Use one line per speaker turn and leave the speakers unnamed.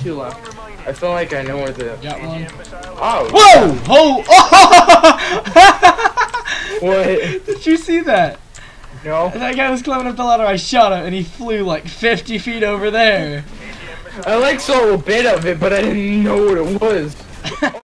2 left. I feel like I know where the...
Got one.
Oh!
Whoa! Oh!
What?
Did you see that?
No.
That guy was climbing up the ladder, I shot him, and he flew like 50 feet over there.
I like saw a bit of it, but I didn't know what it was.